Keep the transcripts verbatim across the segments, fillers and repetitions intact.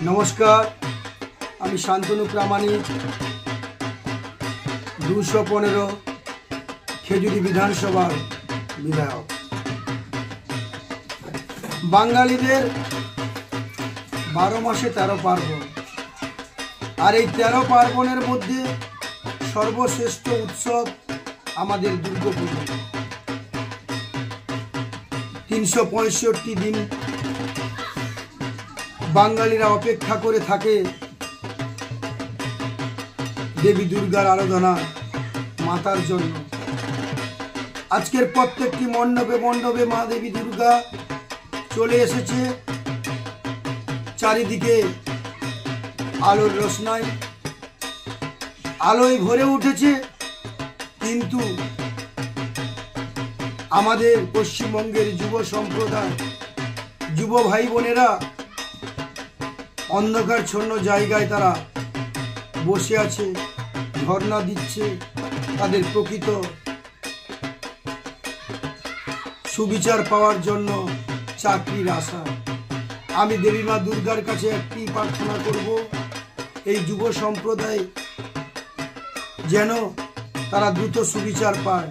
नमस्कार आमी शान्तनु प्रामाणिक दुशो पंद्रो खेजुरी विधानसभा विधायक। बांगालीदेर बारो मासे तेरो पार्बण और ये तेरो पार्बणेर मध्य सर्वश्रेष्ठ उत्सव आमादेर दुर्गापुजो। तीनशो पैंसठी दिन बांगालीरा अपेक्षा करे थाके देवी दुर्गार आराधना मातार जन्य। आजकेर प्रत्येकटी मंडपे मंडपे मा देवी दुर्गा चले एसेছে। चारिदिके आलोर रोशनाई आलोय भरे उठेছে। किन्तु आमादेर पश्चिमबंगेर युव सम्प्रदाय युव भाई बोनेरा अंधकारछन्न जायगाय तारा बसे आछे, धर्ना दिच्छे तादेर प्रकृत सुविचार पाওয়ার জন্য চাকরির আশা। আমি দেবী মা দুর্গার কাছে একটি প্রার্থনা করব, এই যুব সম্প্রদায় যেন তারা দ্রুত সুবিচার পায়।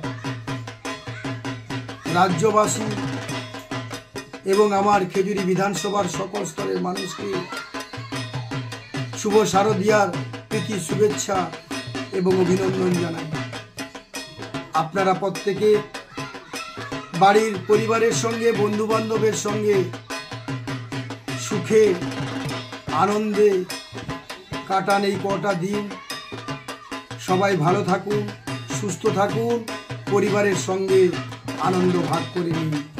রাজ্যবাসী এবং আমার খেজুরি বিধানসভার সকল স্তরের মানুষকে शुभ शारदियार प्रীতি शुभेच्छा एवं अभिनंदन जानाई। आपनारा प्रत्येके बाड़ीर परिवारेर संगे बंधु बान्धवेर संगे सुखे आनंदे काटान एई कटा दिन। सबाई भालो थाकुन, सुस्थ थाकुन, परिवारेर संगे आनंद भाग करे निन।